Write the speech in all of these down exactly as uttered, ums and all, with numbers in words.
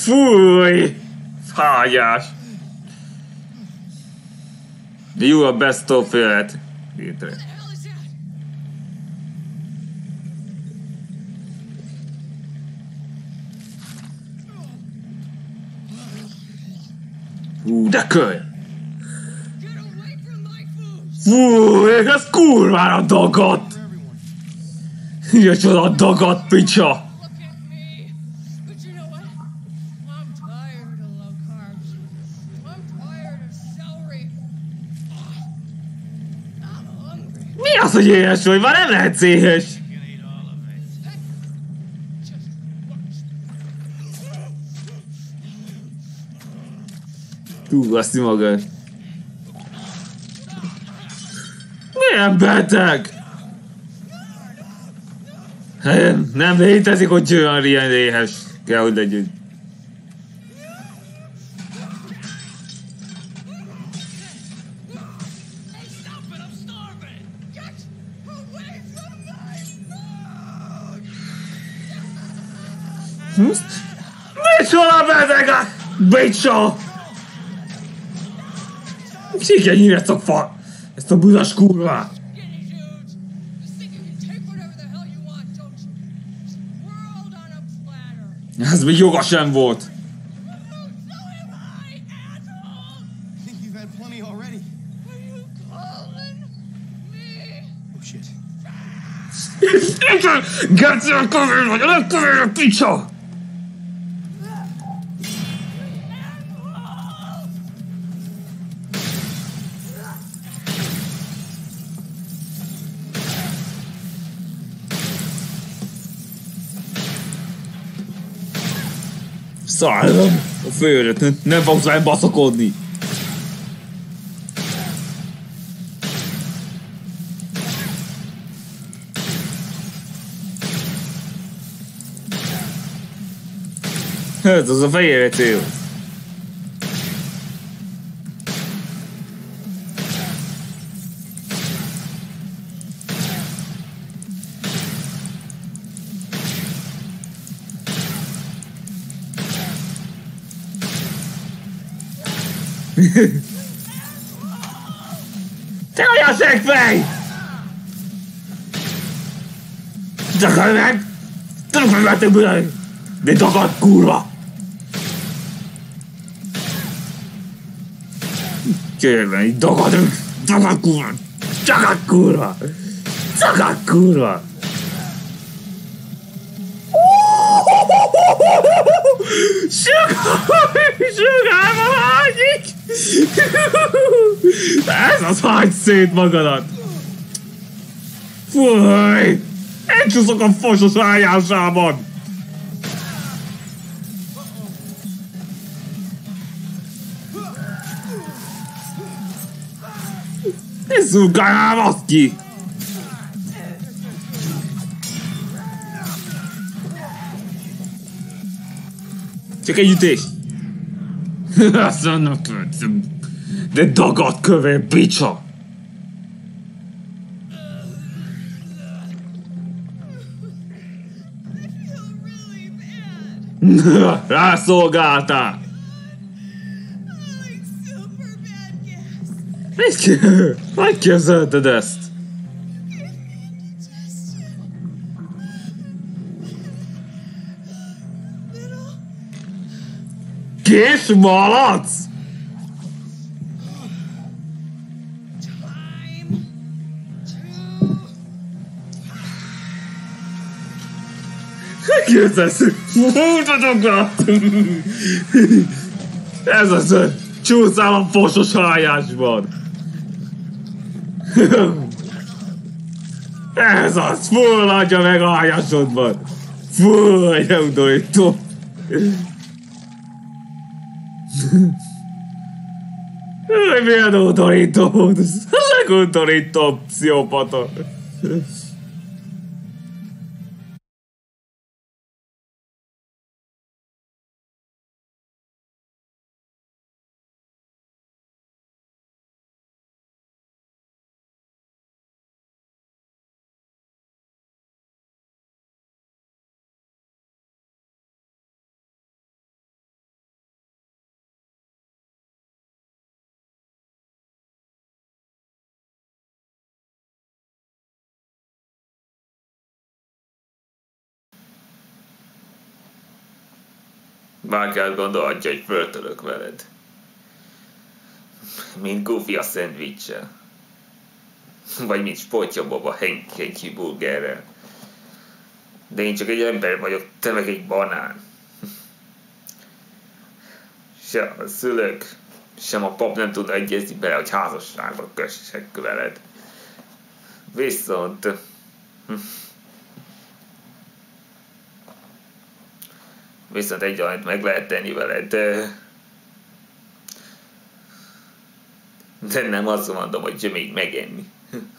Fúj! Fájás! You are best of it. Létre. Hú, de köly! Fúj, ez kurvára dagadt! Micsoda dagadt picsa! Mi az, hogy éhes vagy? Már nem lehetsz éhes! Hú, azt magad. Milyen beteg? Nem, nem létezik, hogy olyan ilyen éhes. Kell, hogy legyünk. Micsoda betegek! Bicsa! Csíkja nyír ezt a fa... ezt a buzas kurvát! Ez még joga sem volt! Geci a kövér vagy, a legkövér a picsa! Szállom a főröt, nem fogsz velem baszakodni! Ez az a fejére cél. Te olyan szegfej! Takar meg! Takar meg te bőle! De takar kurva! Kérlek, így dagadunk! Takar kurva! Takar kurva! Takar kurva! Sugár! Sugárba vágyik! Ez az, hagyd szét magadat! Fúj! Én csúszok a fosos ágyásában! Szurkálám azt ki! Csak egy ütés! Azt mondom, de dagadt kövér picsa! Rászolgáltál! Hogy képzelted ezt? Kis malac? Hogy képzelsz? Mutatok! Ez az, csúszál a fosos hájásban! Ez az! Fulladja meg a hájásodban! Fúj, ne undorító! Milyen undorító? Ez a legundorítóbb pszichopata! Bárki azt gondolhatja, hogy föltölök veled. Mint Goofy a szendvicssel. Vagy mint Spotja Bob a Henky burgerrel. De én csak egy ember vagyok, te meg egy banán. Se a szülők, sem a pap nem tud egyezni bele, hogy házasságba kössek veled. Viszont... Viszont egy valamit meg lehet tenni veled. De nem azt mondom, hogy még megenni.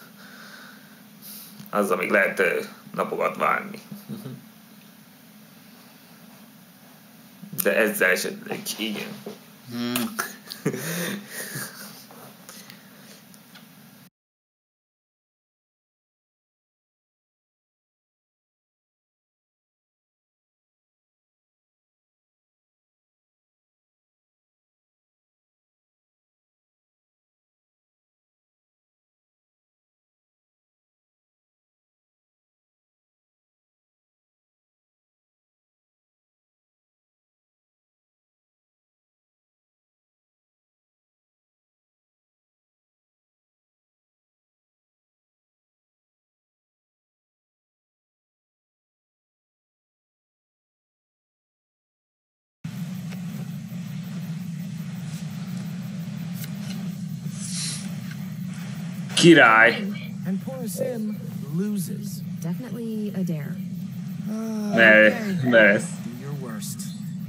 Azzal még lehet napokat várni. De ezzel esetleg igen. Hmm. Király. And poor Sim loses. Definitely a dare. Uh, Mer, mer. Do your worst.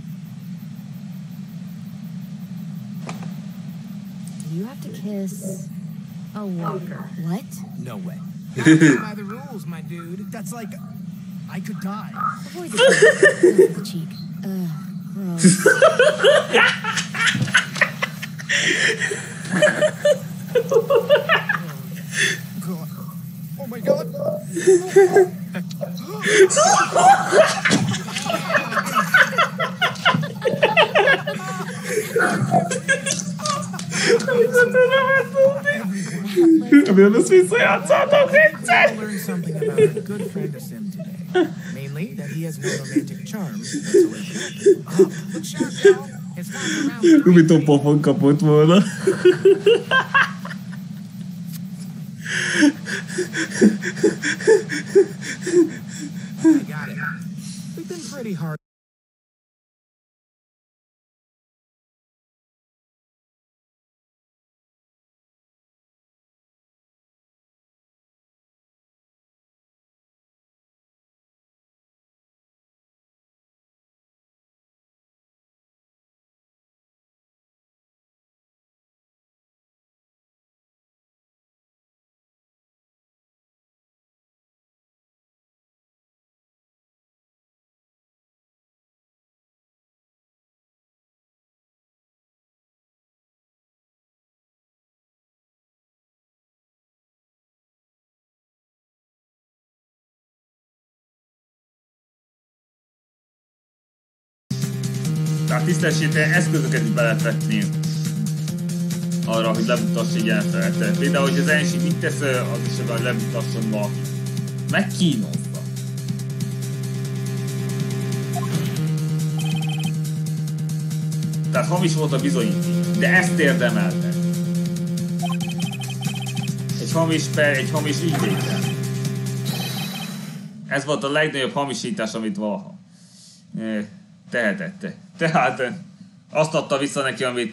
You have to kiss a walker. What? No way. Not by the rules, my dude. That's like I could die. Avoid the cheek. the cheek. Ugh, gross. Oh my god. Abbiamo smesso di alzata I learned something about a good friend of Sim today. Mainly that he has no romantic charms whatsoever. Oh, look sharp, y'all. It's time for round Come un pofon kapott volna. I got it. We've been pretty hard. Tehát tisztességtelen eszközöket is be lehet vetni arra, hogy lemutass egy ilyen felett. Például, hogy az Ensi mit tesz, az is akar lemutasson valaki. Megkínozza. Tehát hamis volt a bizonyíték, de ezt érdemelte. Egy hamis per, egy hamis ügyvéddel. Ez volt a legnagyobb hamisítás, amit valaha tehetette. Tehát azt adta vissza neki, amit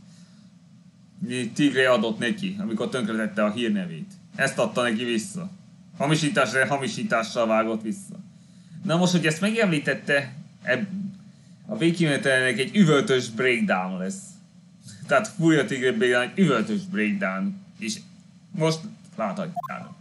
Tigre adott neki, amikor tönkretette a hírnevét. Ezt adta neki vissza. Hamisításra hamisítással vágott vissza. Na most, hogy ezt megemlítette, a végkimenetelnek egy üvöltös breakdown lesz. Tehát fúj a Tigre breakdown, egy üvöltös breakdown. És most láthatjátok.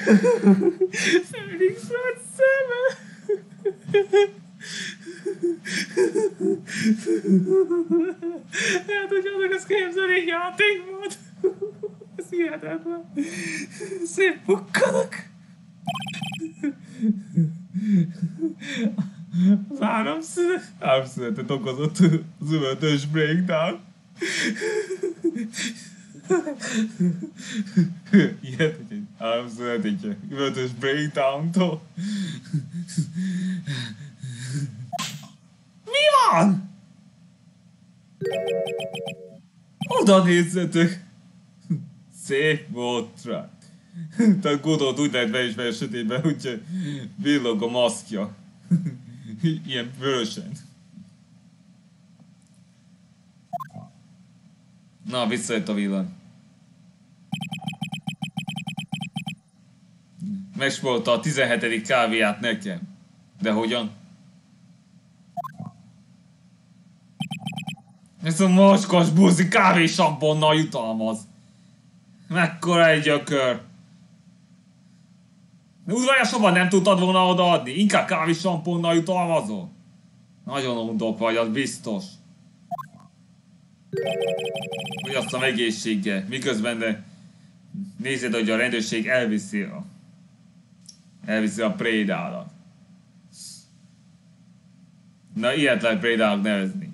Felix volt szeme. Hát, hogy annak az képzelni játék volt. Ez hihetetlen. Szép bukkanak. Az áramszünet, áramszünetet okozott az üvöltős breakdown. Ilyet, hogy egy áramszünet egy üvöltős breakdown-tól. Mi van? Oda nézzetek! Szép volt, Trát. Tehát Godot úgy lehet beismerni a sötétben, úgyhogy villog a maszkja. Ilyen vörösen. Na, visszajött a villan. Megspórolta a tizenhetedik kávéját nekem. De hogyan? Ez a mocskos buzi kávésamponnal jutalmaz. Mekkora egy gyökör. De udvariasabban nem tudtad volna odaadni? Inkább kávésamponnal jutalmazol? Nagyon undok vagy, az biztos. Hogy azt a egészséggel. Miközben de nézed, hogy a rendőrség elviszi a... Elviszi a prédálat. Na, ilyet lehet prédának nevezni.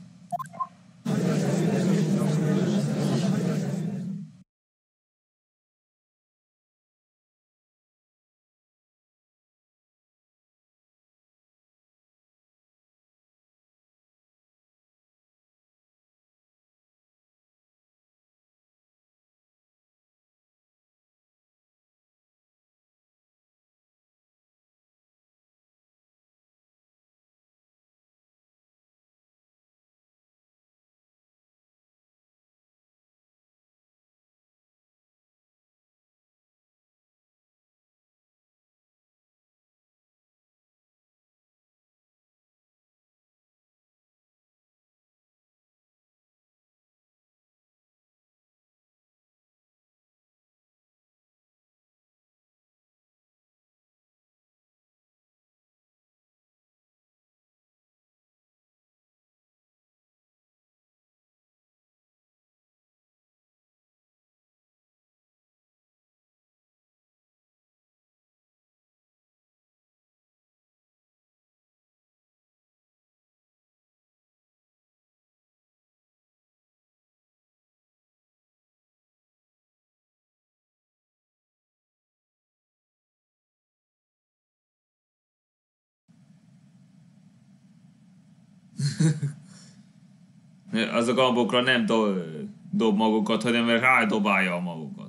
Az a gambokra nem do dob magukat, hanem rádobálja a magukat.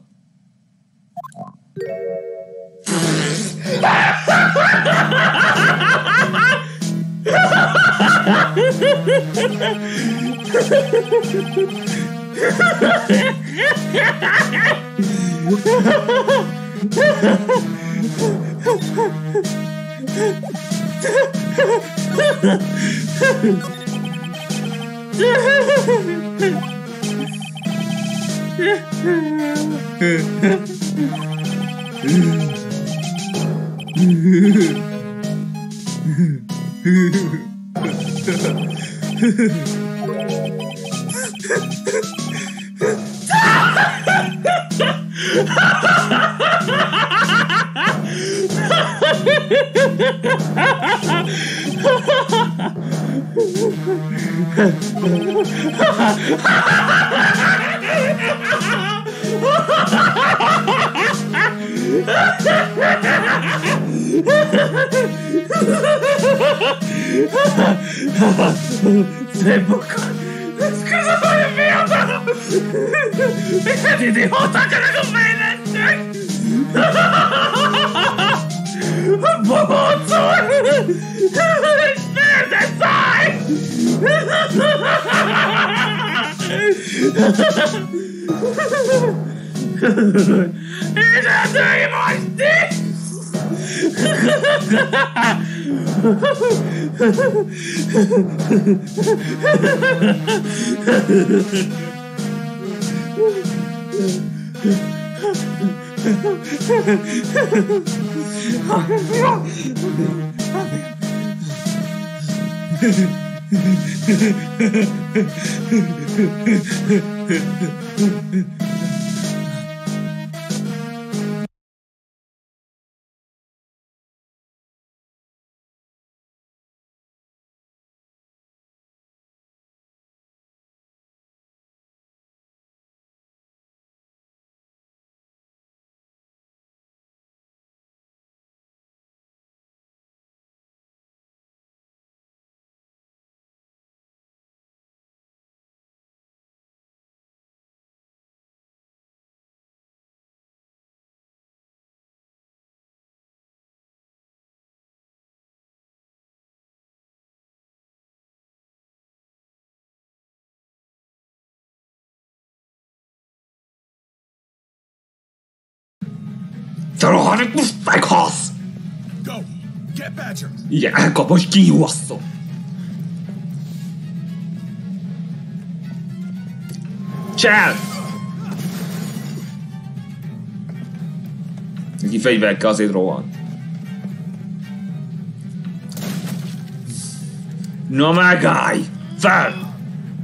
Szép bukkan! Scusa, fai merda! Che idiota che non vede! Bozzo! Merda, sai! Ide dei morti! Te rohanok, most meghalsz! Go! Get Badger! Igen, elkapom, és kinyúvasszom. Csel! Neki fegyverekkel azért rohan. Na megállj! Fel!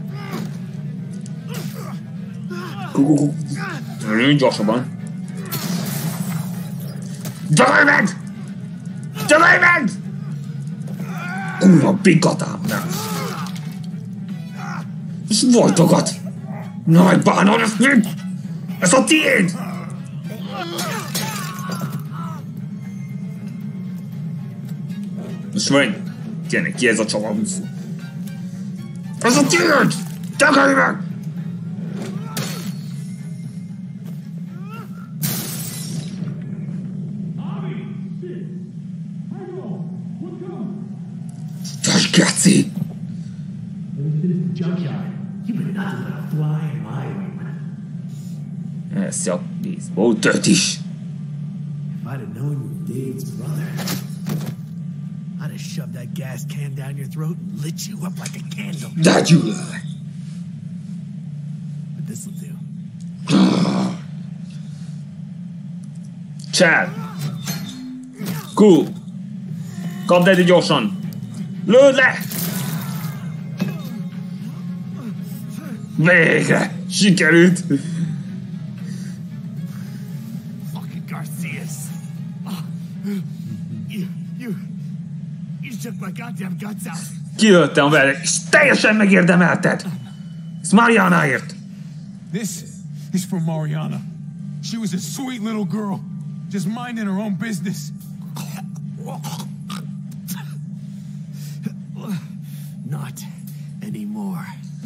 Kukukuk. Gyorsabban. Gyalaj meg! Gyalaj meg! Kurva pikatám, nem! És folytogat! Na megbánod ezt mind! Ez a tiéd! Most menj! Tényleg, ki ez a csavarmuszú? Ez a tiéd! Tegelj meg! Geci! Ez a baseball tört is. If I'd have known you were Dave's brother, I'd have shoved that gas can down your throat and lit you up like a candle. De gyűlöl! But this'll do. Csel! Cool! Kapd Eddie gyorsan! Lőd le! Végre! Sikerült! Fucking Garcias! Oh, you, you, you took my goddamn guts out. Kilőttem vele, és teljesen megérdemelted! Ez Marianaért! This is for Mariana. She was a sweet little girl, just minding her own business. Not anymore.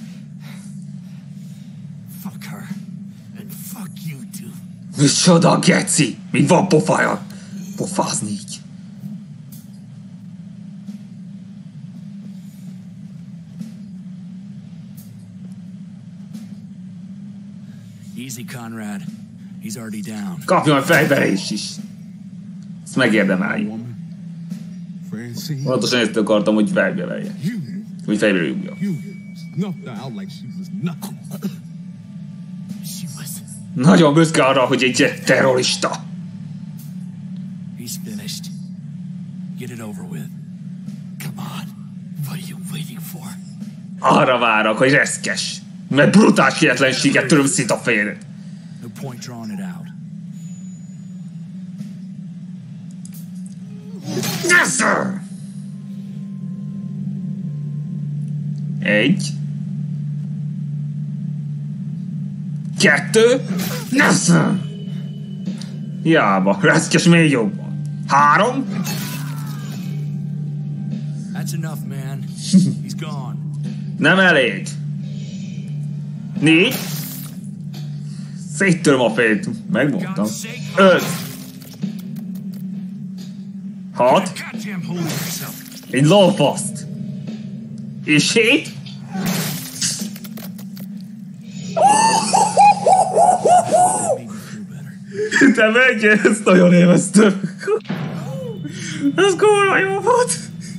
Fuck her. And fuck you too. Micsoda geci! Mi van pofája? Pofázni így. Easy, Conrad. He's already down. Kapjon fejverés is. Ezt megérdemelj. Francine, Pontosan ezt akartam, hogy fejbevelje. you, Vagy fejbe rúgja. you snuffed her out like she was nothing. She was. Nagyon büszke arra, hogy egy terrorista. He's finished. Get it over with. Come on. What are you waiting for? Arra várok, hogy reszkes. Mert brutális hihetlenséget töröm szét a fejedet. No point drawing it out. Yes, sir! Egy. Kettő. Yes, sir! Hiába, reszkes még jobban. Három. That's enough, man. He's gone. Nem elég. Négy. Széttöröm a fejét. Megmondtam. Öt. Hat. Goddamn hold of yourself. Egy lófaszt. És hét. Te menj, ezt nagyon élveztem. Ez kurva jó volt.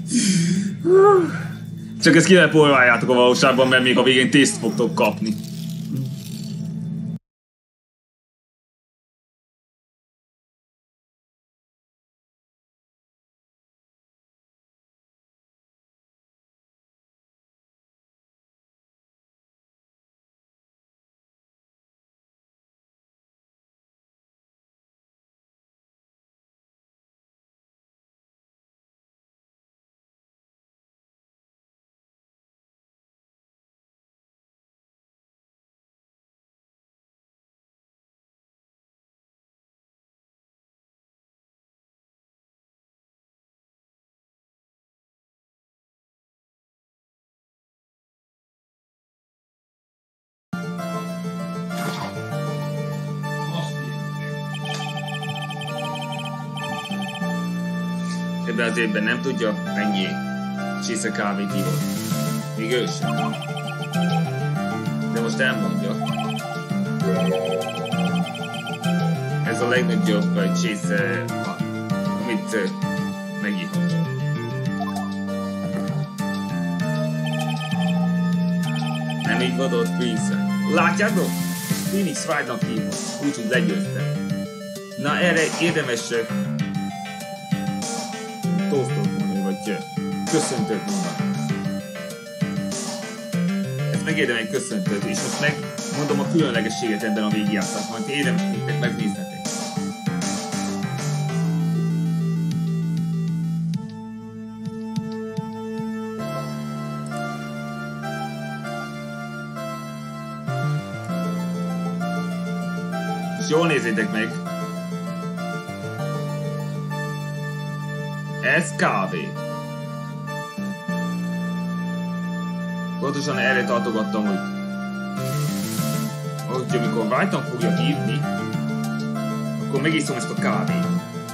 Csak ezt ki ne próbáljátok a valóságban, mert még a végén tészt fogtok kapni. Ebben az évben nem tudja, mennyi csésze kávét ívott. Még ő sem. De most elmondja. Ez a legnagyobb csésze, amit megívott. Nem így van ott Prince. Látjátok? Phoenix Wright-nak hívott, úgyhogy legyőztem. Na erre érdemes toastot mondani, vagy köszöntőt mondani. Ez megérdemel egy köszöntőt, és most megmondom a különlegességet ebben a végigjátszásban, hogy érdemes nektek megnéznetek. És jól nézzétek meg! Ez kávé. Pontosan erre tartogattam, hogy, hogy amikor Wright-nak fogja hívni, akkor megiszom ezt a kávét.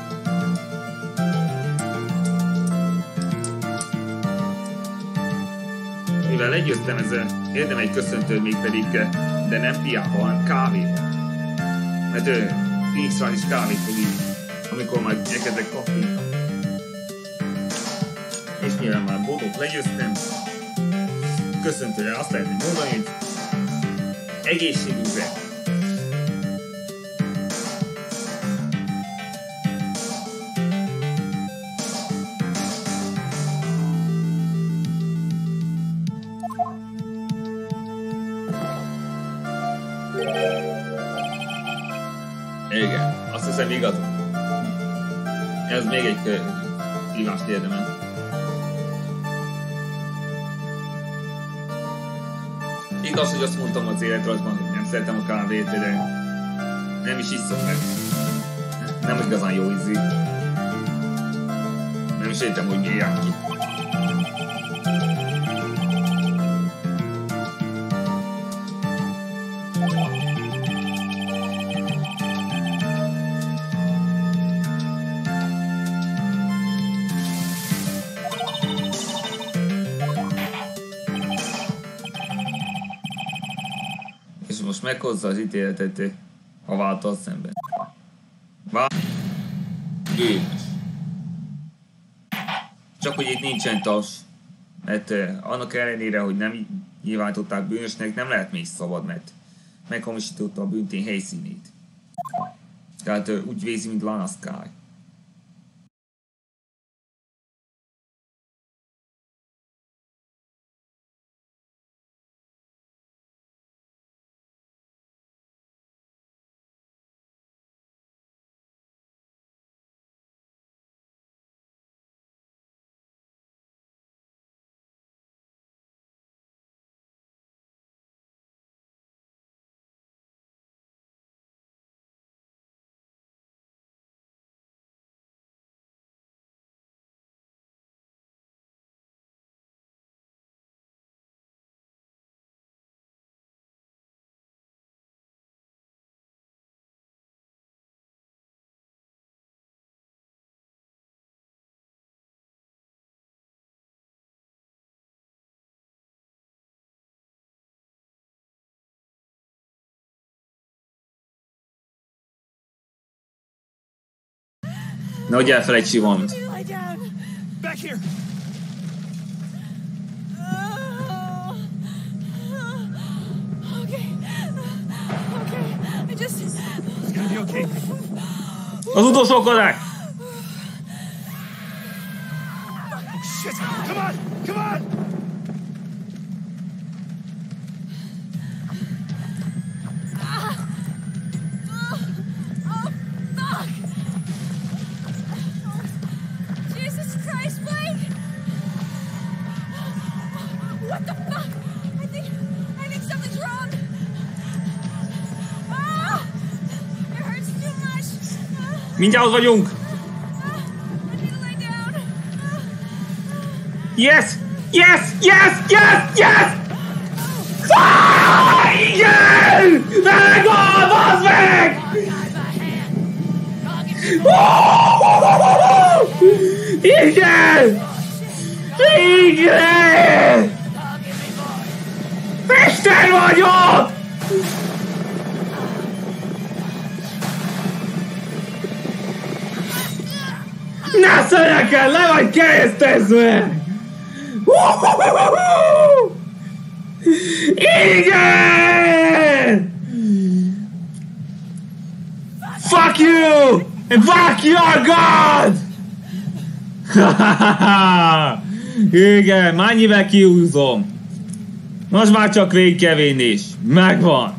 Mivel legyőztem, ez érdemel egy köszöntő, mégpedig, de nem piába, hanem kávéba. Mert ő, Phoenix Wright is kávét fog írni, amikor majd elkezdek kafféta. És nyilván már boldog legyőztem. Köszöntőre azt lehetne mondani, hogy egészségünkre. Igen, azt hiszem igazad. Ez még egy kívást érdemel. Igaz, hogy azt mondtam az életrajzban, hogy nem szeretem a kávét, de nem is iszom, mert nem igazán jó ízű. Nem is értem, hogy írják ki. Most meghozza az ítéletet a váltal szemben. Vá... Bűnös. Csak hogy itt nincsen tas. Mert uh, annak ellenére, hogy nem nyilvánították bűnösnek, nem lehet még szabad, mert meghamisította a bűntény helyszínét. Tehát uh, úgy vézi, mint Lana Skye. Nehogy elfelejts Ivont. Back here. Okay. Okay. I just. It's gonna be okay. Az utolsó korák! Oh shit! Come on! Come on! Mindjárt ott vagyunk! Yes! Yes! Yes! Yes! Yes! Ah, igen! Megvan! Bazd meg! Oh! Igen! Igen! Mester vagyok! Ne szörjek el, le vagy keresztezve! Igen! Fuck you! And fuck your god! Igen, mennyivel kiúzom? Most már csak végkevinés. Megvan.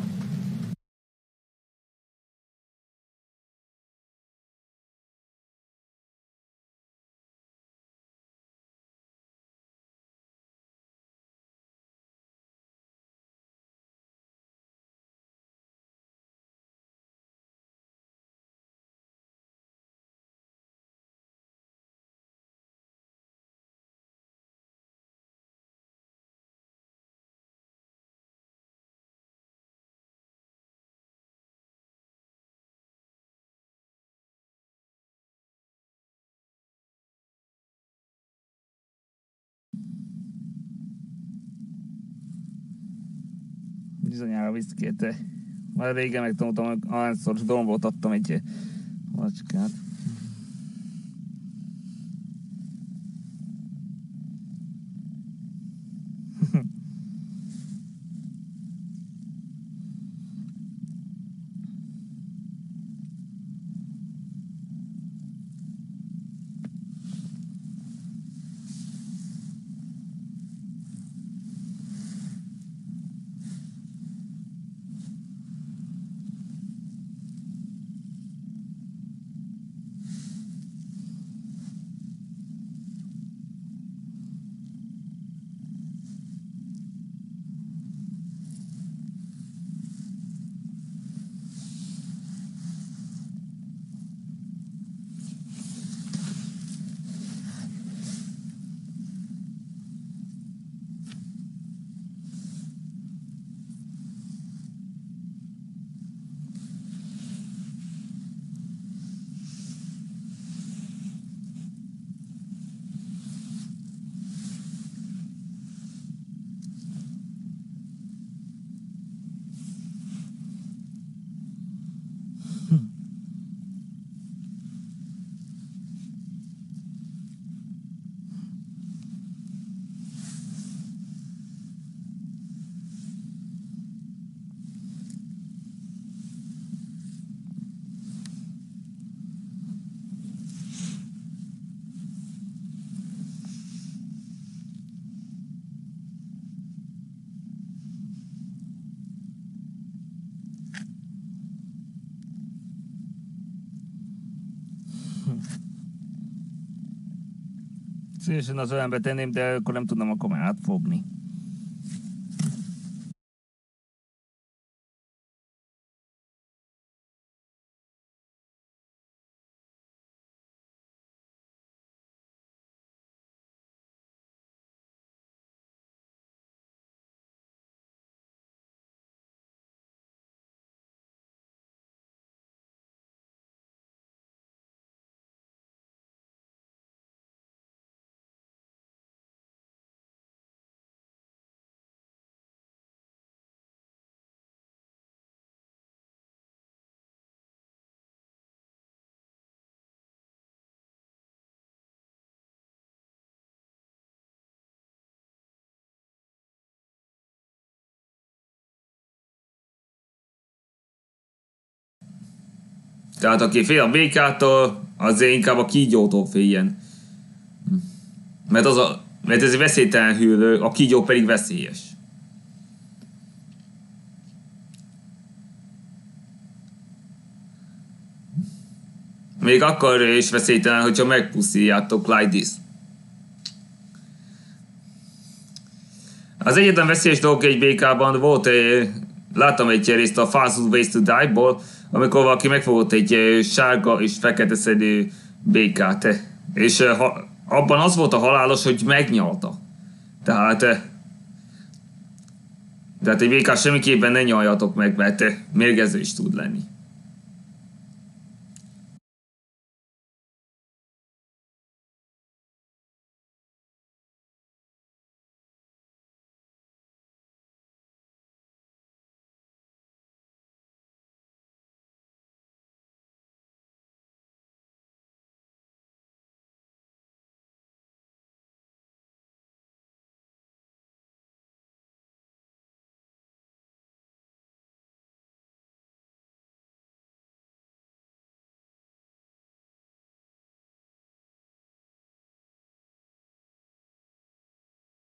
Bizonyára viszkét. Már régen megtanultam, hogy ahányszor dombot adtam egy macskát. Szívesen az ölembe tenném, de akkor nem tudnám a kamerát fogni. Tehát aki fél a békától, azért inkább a kígyótól féljen. Mert, az a, mert ez egy veszélytelen hűlő, a kígyó pedig veszélyes. Még akkor is veszélytelen, hogyha megpusziljátok like this. Az egyetlen veszélyes dolog egy békában volt, láttam egy részt a Fast Ways to Die-ból, amikor valaki megfogott egy sárga és fekete szedő békát. És ha, abban az volt a halálos, hogy megnyalta. Tehát, tehát egy békát semmiképpen ne nyaljatok meg, mert mérgező is tud lenni.